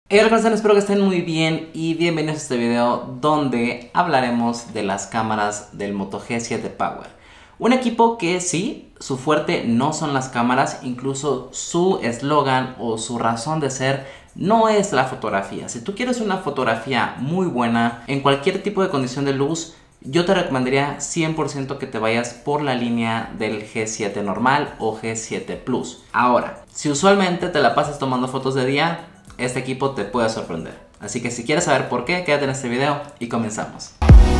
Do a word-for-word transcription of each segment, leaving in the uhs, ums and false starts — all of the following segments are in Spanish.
Hey, hola, ¿cómo están? Espero que estén muy bien y bienvenidos a este video donde hablaremos de las cámaras del Moto G siete Power. Un equipo que sí, su fuerte no son las cámaras, incluso su eslogan o su razón de ser no es la fotografía. Si tú quieres una fotografía muy buena en cualquier tipo de condición de luz, yo te recomendaría cien por ciento que te vayas por la línea del G siete normal o G siete Plus. Ahora, si usualmente te la pasas tomando fotos de día, este equipo te puede sorprender. Así que si quieres saber por qué, quédate en este video y comenzamos.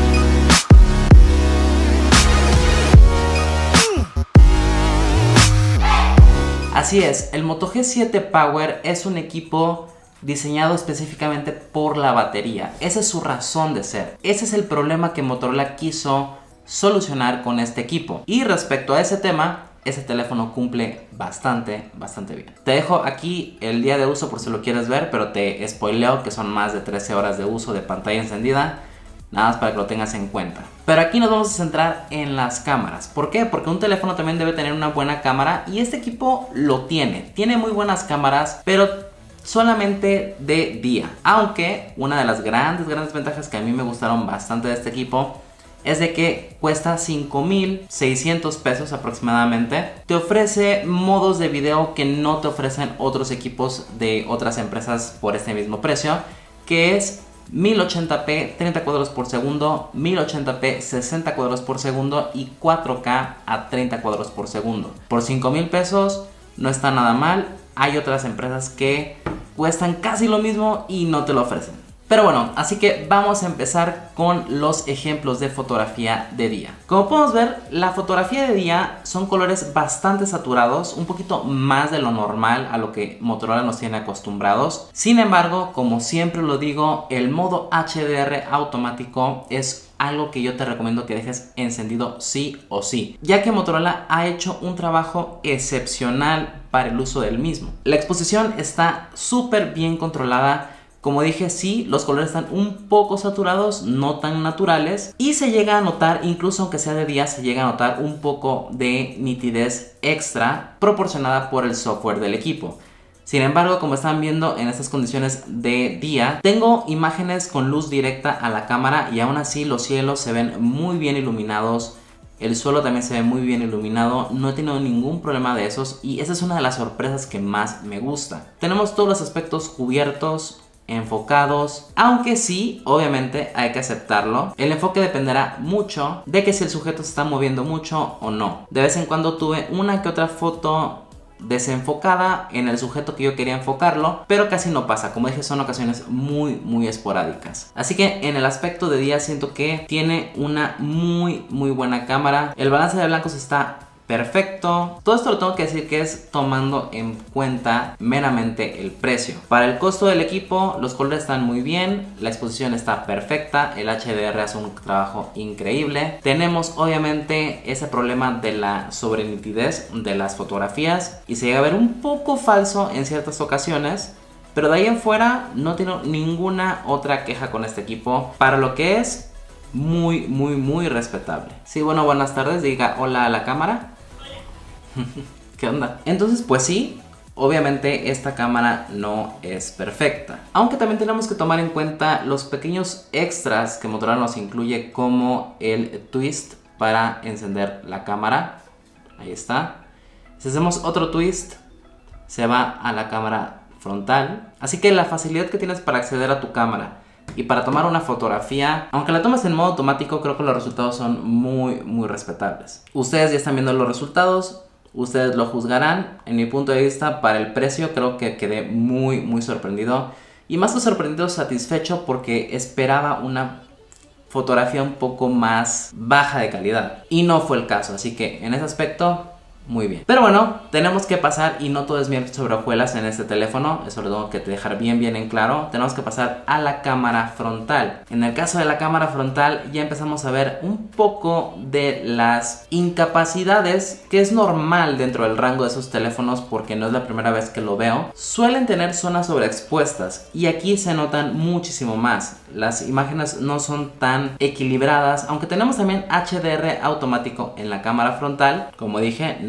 Así es, el Moto G siete Power es un equipo diseñado específicamente por la batería. Esa es su razón de ser. Ese es el problema que Motorola quiso solucionar con este equipo. Y respecto a ese tema, ese teléfono cumple bastante, bastante bien. Te dejo aquí el día de uso por si lo quieres ver, pero te spoileo que son más de trece horas de uso de pantalla encendida. Nada más para que lo tengas en cuenta. Pero aquí nos vamos a centrar en las cámaras. ¿Por qué? Porque un teléfono también debe tener una buena cámara y este equipo lo tiene. Tiene muy buenas cámaras, pero solamente de día. Aunque una de las grandes, grandes ventajas que a mí me gustaron bastante de este equipo es de que cuesta cinco mil seiscientos pesos aproximadamente. Te ofrece modos de video que no te ofrecen otros equipos de otras empresas por este mismo precio, que es mil ochenta p treinta cuadros por segundo, mil ochenta p sesenta cuadros por segundo y cuatro K a treinta cuadros por segundo. Por cinco mil pesos no está nada mal. Hay otras empresas que cuestan casi lo mismo y no te lo ofrecen. Pero bueno, así que vamos a empezar con los ejemplos de fotografía de día. Como podemos ver, la fotografía de día son colores bastante saturados, un poquito más de lo normal a lo que Motorola nos tiene acostumbrados. Sin embargo, como siempre lo digo, el modo H D R automático es algo que yo te recomiendo que dejes encendido sí o sí, ya que Motorola ha hecho un trabajo excepcional para el uso del mismo. La exposición está súper bien controlada. Como dije, sí, los colores están un poco saturados, no tan naturales, y se llega a notar, incluso aunque sea de día, se llega a notar un poco de nitidez extra proporcionada por el software del equipo. Sin embargo, como están viendo en estas condiciones de día, tengo imágenes con luz directa a la cámara y aún así los cielos se ven muy bien iluminados. El suelo también se ve muy bien iluminado, no he tenido ningún problema de esos y esa es una de las sorpresas que más me gusta. Tenemos todos los aspectos cubiertos, enfocados, aunque sí, obviamente hay que aceptarlo. El enfoque dependerá mucho de que si el sujeto se está moviendo mucho o no. De vez en cuando tuve una que otra foto desenfocada en el sujeto que yo quería enfocarlo, pero casi no pasa. Como dije, son ocasiones muy muy esporádicas. Así que en el aspecto de día siento que tiene una muy muy buena cámara. El balance de blancos está perfecto. Todo esto lo tengo que decir que es tomando en cuenta meramente el precio. Para el costo del equipo, los colores están muy bien, la exposición está perfecta, el H D R hace un trabajo increíble. Tenemos obviamente ese problema de la sobrenitidez de las fotografías y se llega a ver un poco falso en ciertas ocasiones. Pero de ahí en fuera no tengo ninguna otra queja con este equipo. Para lo que es, muy muy muy respetable. Sí, bueno, buenas tardes, diga hola a la cámara. ¿Qué onda? Entonces, pues sí, obviamente esta cámara no es perfecta. Aunque también tenemos que tomar en cuenta los pequeños extras que Motorola nos incluye, como el twist para encender la cámara. Ahí está. Si hacemos otro twist, se va a la cámara frontal. Así que la facilidad que tienes para acceder a tu cámara y para tomar una fotografía, aunque la tomes en modo automático, creo que los resultados son muy muy respetables. Ustedes ya están viendo los resultados. Ustedes lo juzgarán. En mi punto de vista, para el precio, creo que quedé muy muy sorprendido. Y más que sorprendido, satisfecho, porque esperaba una fotografía un poco más baja de calidad. Y no fue el caso, así que en ese aspecto, muy bien. Pero bueno, tenemos que pasar, y no todo es miel sobre hojuelas en este teléfono, eso lo tengo que dejar bien bien en claro. Tenemos que pasar a la cámara frontal. En el caso de la cámara frontal ya empezamos a ver un poco de las incapacidades, que es normal dentro del rango de esos teléfonos porque no es la primera vez que lo veo. Suelen tener zonas sobreexpuestas y aquí se notan muchísimo más. Las imágenes no son tan equilibradas, aunque tenemos también H D R automático en la cámara frontal. Como dije, no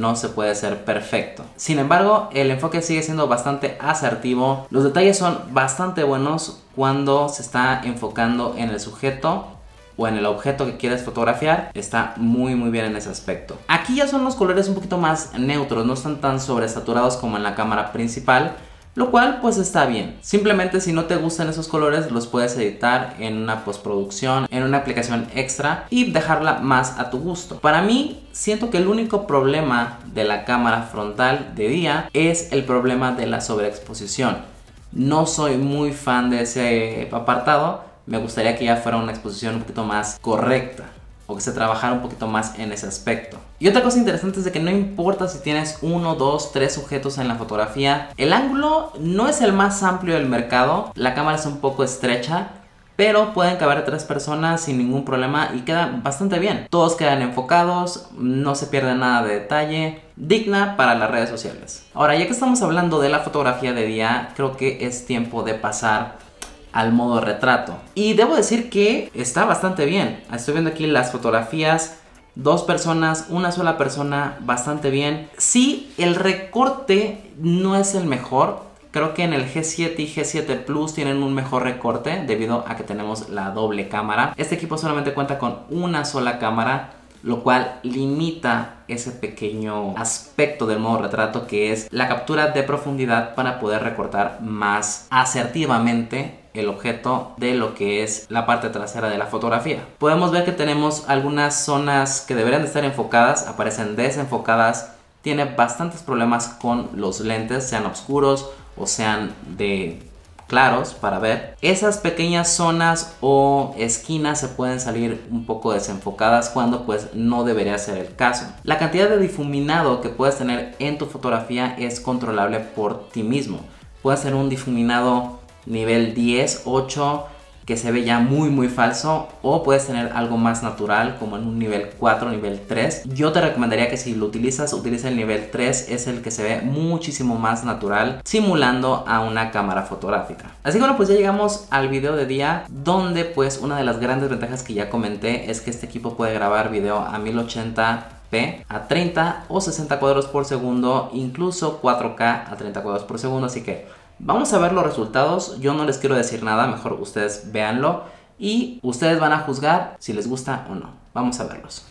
no se puede ser perfecto. Sin embargo, el enfoque sigue siendo bastante asertivo. Los detalles son bastante buenos cuando se está enfocando en el sujeto o en el objeto que quieres fotografiar. Está muy muy bien en ese aspecto. Aquí ya son los colores un poquito más neutros, no están tan sobresaturados como en la cámara principal, lo cual pues está bien. Simplemente si no te gustan esos colores los puedes editar en una postproducción, en una aplicación extra y dejarla más a tu gusto. Para mí siento que el único problema de la cámara frontal de día es el problema de la sobreexposición. No soy muy fan de ese apartado. Me gustaría que ya fuera una exposición un poquito más correcta, o que se trabajara un poquito más en ese aspecto. Y otra cosa interesante es de que no importa si tienes uno, dos, tres sujetos en la fotografía, el ángulo no es el más amplio del mercado, la cámara es un poco estrecha, pero pueden caber tres personas sin ningún problema y queda bastante bien. Todos quedan enfocados, no se pierde nada de detalle, digna para las redes sociales. Ahora, ya que estamos hablando de la fotografía de día, creo que es tiempo de pasar al modo retrato. Y debo decir que está bastante bien. Estoy viendo aquí las fotografías, dos personas, una sola persona, bastante bien. Sí, el recorte no es el mejor. Creo que en el G siete y G siete Plus tienen un mejor recorte debido a que tenemos la doble cámara. Este equipo solamente cuenta con una sola cámara, lo cual limita ese pequeño aspecto del modo retrato, que es la captura de profundidad para poder recortar más asertivamente el objeto de lo que es la parte trasera de la fotografía. Podemos ver que tenemos algunas zonas que deberían de estar enfocadas, aparecen desenfocadas. Tiene bastantes problemas con los lentes, sean oscuros o sean de claros para ver. Esas pequeñas zonas o esquinas se pueden salir un poco desenfocadas cuando pues no debería ser el caso. La cantidad de difuminado que puedes tener en tu fotografía es controlable por ti mismo. Puedes tener un difuminado nivel diez, ocho, que se ve ya muy muy falso, o puedes tener algo más natural como en un nivel cuatro, nivel tres. Yo te recomendaría que si lo utilizas, utiliza el nivel tres, es el que se ve muchísimo más natural, simulando a una cámara fotográfica. Así que bueno, pues ya llegamos al video de día, donde pues una de las grandes ventajas que ya comenté es que este equipo puede grabar video a mil ochenta p a treinta o sesenta cuadros por segundo, incluso cuatro K a treinta cuadros por segundo, así que vamos a ver los resultados. Yo no les quiero decir nada, mejor ustedes véanlo y ustedes van a juzgar si les gusta o no. Vamos a verlos.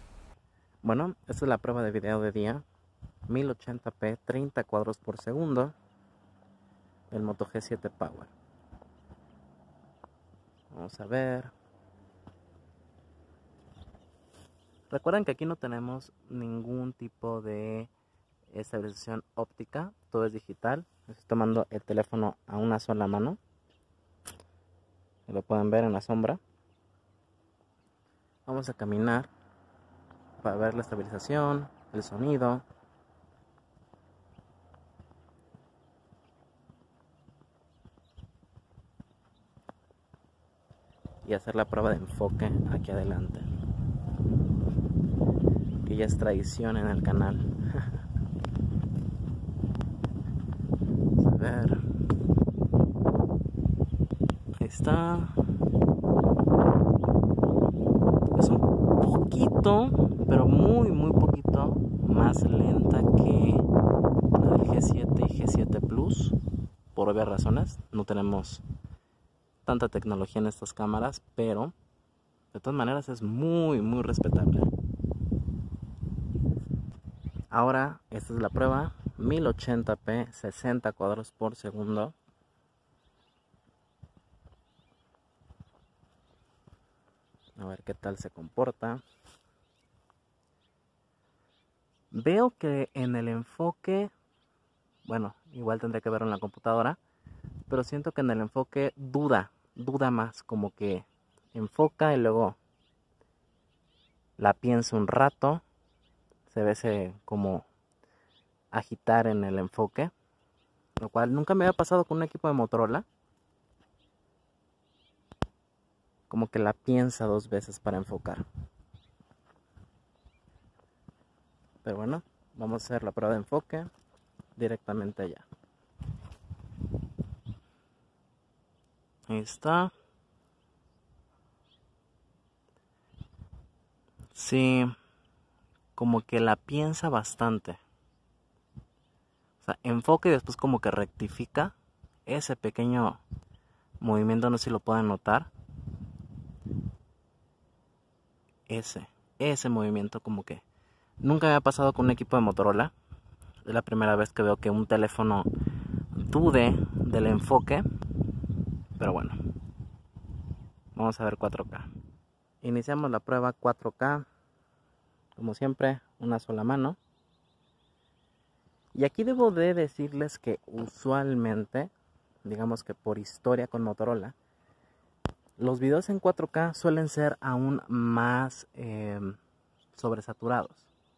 Bueno, esta es la prueba de video de día, mil ochenta p, treinta cuadros por segundo, el Moto G siete Power. Vamos a ver. Recuerden que aquí no tenemos ningún tipo de estabilización óptica, todo es digital. Estoy tomando el teléfono a una sola mano, lo pueden ver en la sombra. Vamos a caminar para ver la estabilización, el sonido. Y hacer la prueba de enfoque aquí adelante, que ya es tradición en el canal. A ver, ahí está. Es un poquito, pero muy muy poquito más lenta que la del G siete y G siete Plus, por obvias razones. No tenemos tanta tecnología en estas cámaras, pero de todas maneras es muy muy respetable. Ahora esta es la prueba, mil ochenta p, sesenta cuadros por segundo. A ver qué tal se comporta. Veo que en el enfoque, bueno, igual tendré que verlo en la computadora, pero siento que en el enfoque duda, duda más, como que enfoca y luego la piensa un rato. Se ve ese como agitar en el enfoque, lo cual nunca me había pasado con un equipo de Motorola. Como que la piensa dos veces para enfocar. Pero bueno, vamos a hacer la prueba de enfoque directamente allá. Ahí está. Sí, como que la piensa bastante. O sea, enfoca y después como que rectifica. Ese pequeño movimiento, no sé si lo pueden notar. Ese, ese movimiento como que nunca me ha pasado con un equipo de Motorola. Es la primera vez que veo que un teléfono dude del enfoque. Pero bueno, vamos a ver cuatro K. Iniciamos la prueba cuatro K. Como siempre, una sola mano. Y aquí debo de decirles que usualmente, digamos que por historia con Motorola, los videos en cuatro K suelen ser aún más eh, sobresaturados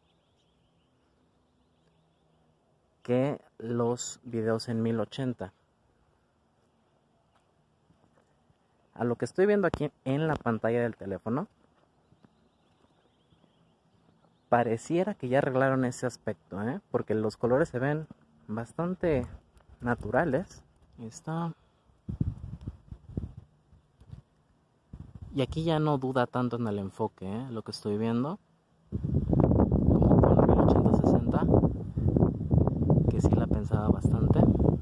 que los videos en mil ochenta. A lo que estoy viendo aquí en la pantalla del teléfono, pareciera que ya arreglaron ese aspecto, ¿eh? Porque los colores se ven bastante naturales. Ahí está. Y aquí ya no duda tanto en el enfoque, ¿eh? Lo que estoy viendo. Como con mil ochenta sesenta, que sí la pensaba bastante.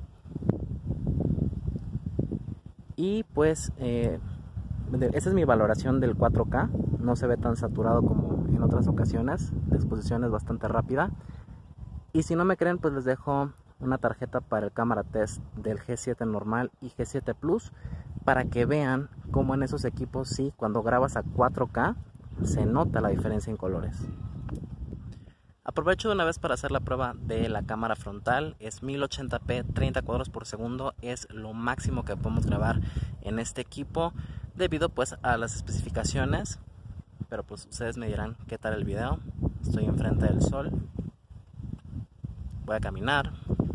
Y pues, eh, esa es mi valoración del cuatro K. No se ve tan saturado como en otras ocasiones. La exposición es bastante rápida. Y si no me creen, pues les dejo una tarjeta para el cámara test del G siete normal y G siete Plus, para que vean cómo en esos equipos sí, cuando grabas a cuatro K se nota la diferencia en colores. Aprovecho de una vez para hacer la prueba de la cámara frontal. Es mil ochenta p, treinta cuadros por segundo, es lo máximo que podemos grabar en este equipo debido pues a las especificaciones. Pero pues ustedes me dirán qué tal el video. Estoy enfrente del sol, voy a caminar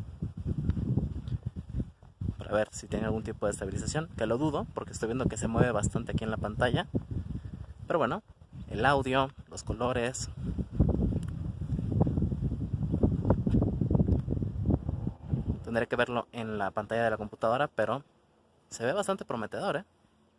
para ver si tiene algún tipo de estabilización, que lo dudo porque estoy viendo que se mueve bastante aquí en la pantalla. Pero bueno, el audio, los colores. Tendré que verlo en la pantalla de la computadora, pero se ve bastante prometedor, ¿eh?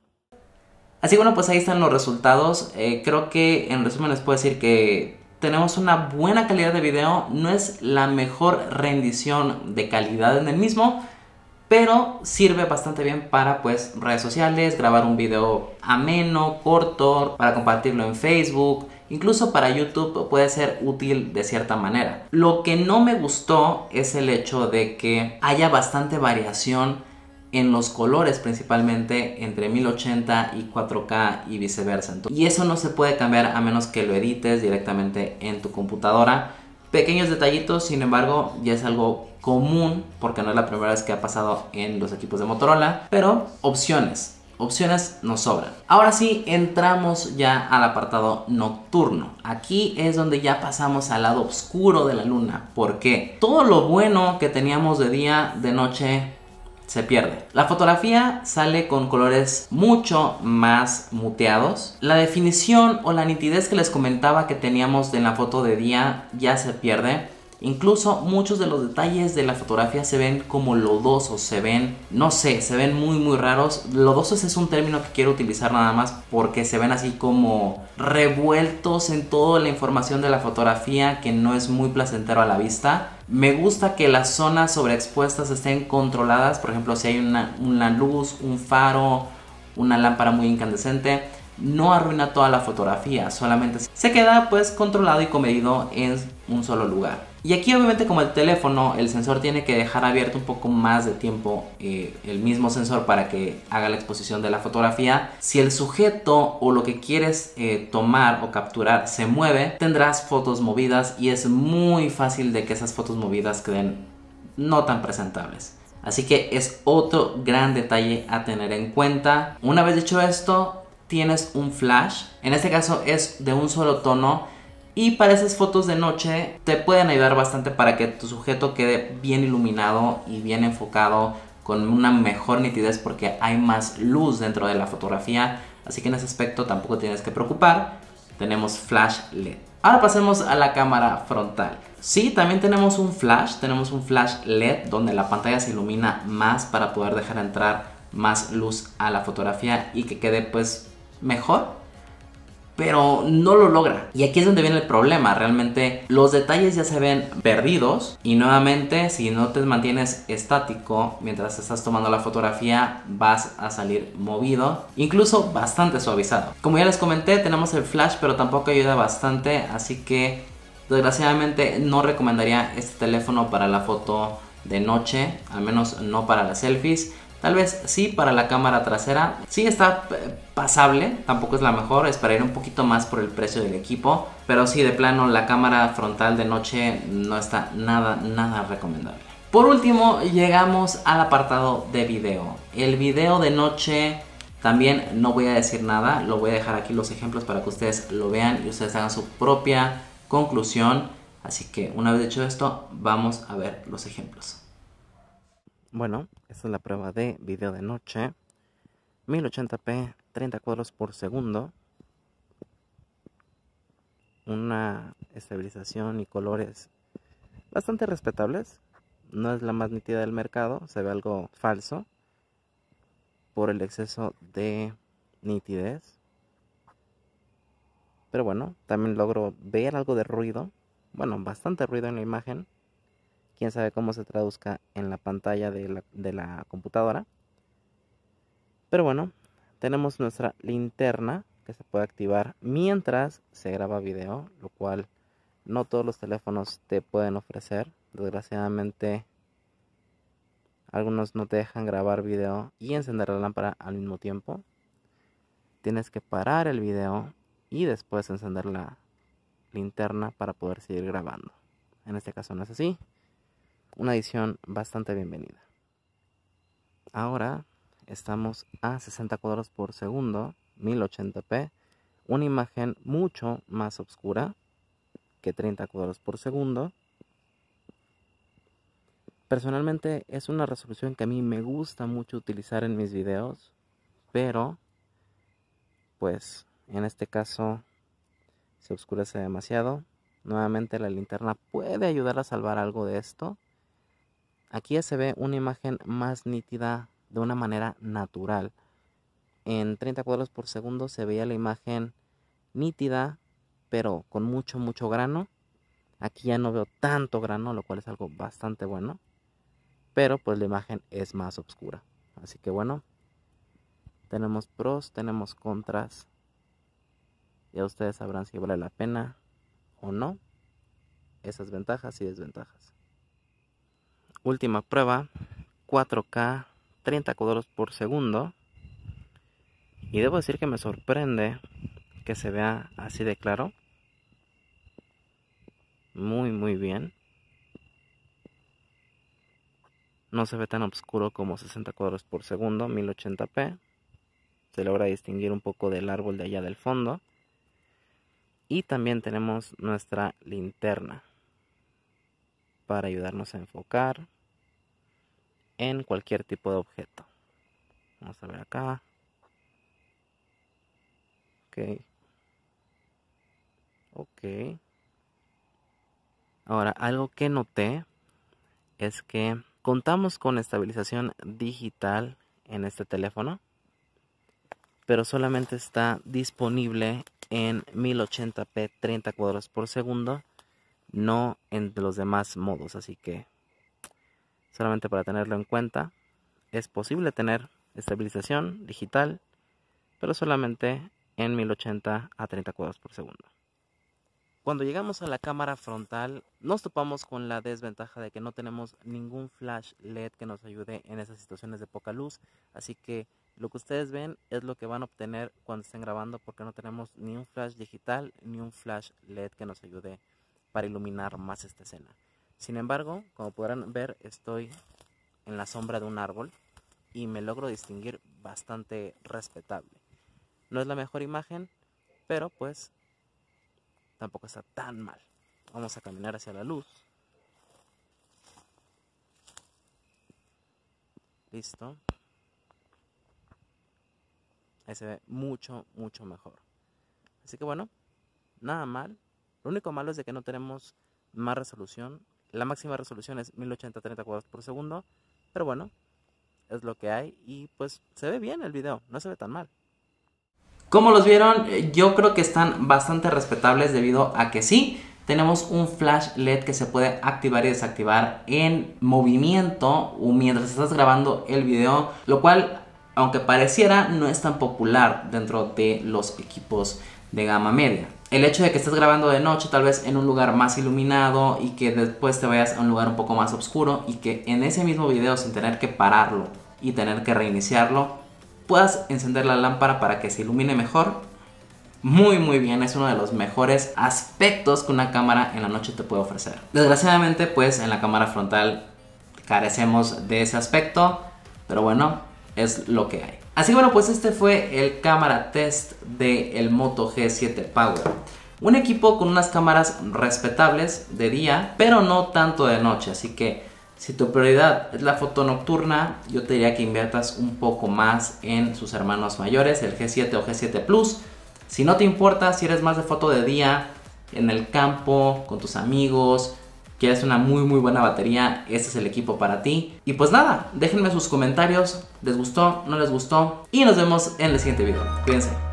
Así que bueno, pues ahí están los resultados. Eh, creo que en resumen les puedo decir que tenemos una buena calidad de video. No es la mejor rendición de calidad en el mismo, pero sirve bastante bien para pues redes sociales, grabar un video ameno, corto, para compartirlo en Facebook. Incluso para YouTube puede ser útil de cierta manera. Lo que no me gustó es el hecho de que haya bastante variación en los colores, principalmente entre mil ochenta y cuatro K y viceversa. Y eso no se puede cambiar a menos que lo edites directamente en tu computadora. Pequeños detallitos, sin embargo, ya es algo común porque no es la primera vez que ha pasado en los equipos de Motorola. Pero opciones. Opciones nos sobran. Ahora sí, entramos ya al apartado nocturno. Aquí es donde ya pasamos al lado oscuro de la luna. ¿Por qué? Todo lo bueno que teníamos de día, de noche, se pierde. La fotografía sale con colores mucho más muteados. La definición o la nitidez que les comentaba que teníamos en la foto de día ya se pierde. Incluso muchos de los detalles de la fotografía se ven como lodosos, se ven, no sé, se ven muy muy raros. Lodosos es un término que quiero utilizar nada más porque se ven así como revueltos en toda la información de la fotografía, que no es muy placentero a la vista. Me gusta que las zonas sobreexpuestas estén controladas. Por ejemplo, si hay una, una luz, un faro, una lámpara muy incandescente, no arruina toda la fotografía, solamente se queda pues controlado y comedido en un solo lugar. Y aquí obviamente, como el teléfono, el sensor tiene que dejar abierto un poco más de tiempo eh, el mismo sensor para que haga la exposición de la fotografía. Si el sujeto o lo que quieres eh, tomar o capturar se mueve, tendrás fotos movidas y es muy fácil de que esas fotos movidas queden no tan presentables. Así que es otro gran detalle a tener en cuenta. Una vez dicho esto, tienes un flash. En este caso es de un solo tono. Y para esas fotos de noche te pueden ayudar bastante para que tu sujeto quede bien iluminado y bien enfocado, con una mejor nitidez porque hay más luz dentro de la fotografía. Así que en ese aspecto tampoco tienes que preocupar. Tenemos flash L E D. Ahora pasemos a la cámara frontal. Sí, también tenemos un flash. Tenemos un flash L E D donde la pantalla se ilumina más para poder dejar entrar más luz a la fotografía y que quede pues mejor. pero no lo logra. Y aquí es donde viene el problema. Realmente los detalles ya se ven perdidos y nuevamente si no te mantienes estático mientras estás tomando la fotografía vas a salir movido, incluso bastante suavizado. Como ya les comenté, tenemos el flash, pero tampoco ayuda bastante, así que desgraciadamente no recomendaría este teléfono para la foto de noche, al menos no para las selfies. Tal vez sí para la cámara trasera, sí está pasable, tampoco es la mejor, esperaría un poquito más por el precio del equipo, pero sí, de plano la cámara frontal de noche no está nada, nada recomendable. Por último llegamos al apartado de video. El video de noche también no voy a decir nada, lo voy a dejar aquí los ejemplos para que ustedes lo vean y ustedes hagan su propia conclusión. Así que una vez dicho esto, vamos a ver los ejemplos. Bueno, esta es la prueba de video de noche. mil ochenta p, treinta cuadros por segundo. Una estabilización y colores bastante respetables. No es la más nítida del mercado, se ve algo falso por el exceso de nitidez. Pero bueno, también logro ver algo de ruido. Bueno, bastante ruido en la imagen. Quién sabe cómo se traduzca en la pantalla de la, de la computadora. Pero bueno, tenemos nuestra linterna que se puede activar mientras se graba video, lo cual no todos los teléfonos te pueden ofrecer. Desgraciadamente, algunos no te dejan grabar video y encender la lámpara al mismo tiempo. Tienes que parar el video y después encender la linterna para poder seguir grabando. En este caso no es así. Una edición bastante bienvenida. Ahora estamos a sesenta cuadros por segundo, mil ochenta p, una imagen mucho más oscura que treinta cuadros por segundo. Personalmente es una resolución que a mí me gusta mucho utilizar en mis videos, pero pues en este caso se oscurece demasiado. Nuevamente la linterna puede ayudar a salvar algo de esto. Aquí ya se ve una imagen más nítida de una manera natural. En treinta cuadros por segundo se veía la imagen nítida, pero con mucho, mucho grano. Aquí ya no veo tanto grano, lo cual es algo bastante bueno. Pero pues la imagen es más oscura. Así que bueno, tenemos pros, tenemos contras. Ya ustedes sabrán si vale la pena o no esas ventajas y desventajas. Última prueba, cuatro K, treinta cuadros por segundo. Y debo decir que me sorprende que se vea así de claro. Muy muy bien. No se ve tan oscuro como sesenta cuadros por segundo, mil ochenta p. Se logra distinguir un poco del árbol de allá del fondo. Y también tenemos nuestra linterna para ayudarnos a enfocar en cualquier tipo de objeto. Vamos a ver acá. Ok. Ok. Ahora, algo que noté es que contamos con estabilización digital en este teléfono, pero solamente está disponible en mil ochenta p, treinta cuadros por segundo, no en los demás modos, así que solamente para tenerlo en cuenta. Es posible tener estabilización digital, pero solamente en mil ochenta a treinta cuadros por segundo. Cuando llegamos a la cámara frontal, nos topamos con la desventaja de que no tenemos ningún flash L E D que nos ayude en esas situaciones de poca luz. Así que lo que ustedes ven es lo que van a obtener cuando estén grabando, porque no tenemos ni un flash digital ni un flash L E D que nos ayude para iluminar más esta escena. Sin embargo, como podrán ver, estoy en la sombra de un árbol y me logro distinguir bastante respetable. No es la mejor imagen, pero pues tampoco está tan mal. Vamos a caminar hacia la luz. Listo. Ahí se ve mucho, mucho mejor. Así que bueno, nada mal. Lo único malo es de que no tenemos más resolución. La máxima resolución es mil ochenta a treinta cuadros por segundo. Pero bueno, es lo que hay. Y pues se ve bien el video, no se ve tan mal. Como los vieron, yo creo que están bastante respetables debido a que sí, tenemos un flash L E D que se puede activar y desactivar en movimiento o mientras estás grabando el video, lo cual, aunque pareciera, no es tan popular dentro de los equipos de gama media. El hecho de que estés grabando de noche, tal vez en un lugar más iluminado, y que después te vayas a un lugar un poco más oscuro, y que en ese mismo video, sin tener que pararlo y tener que reiniciarlo, puedas encender la lámpara para que se ilumine mejor. Muy muy bien, es uno de los mejores aspectos que una cámara en la noche te puede ofrecer. Desgraciadamente, pues en la cámara frontal carecemos de ese aspecto, pero bueno, es lo que hay. Así que bueno, pues este fue el cámara test del Moto G siete Power. Un equipo con unas cámaras respetables de día, pero no tanto de noche. Así que si tu prioridad es la foto nocturna, yo te diría que inviertas un poco más en sus hermanos mayores, el G siete o G siete Plus. Si no te importa, si eres más de foto de día, en el campo, con tus amigos, quieres una muy muy buena batería, este es el equipo para ti. Y pues nada, déjenme sus comentarios, ¿les gustó? ¿No les gustó? Y nos vemos en el siguiente video. Cuídense.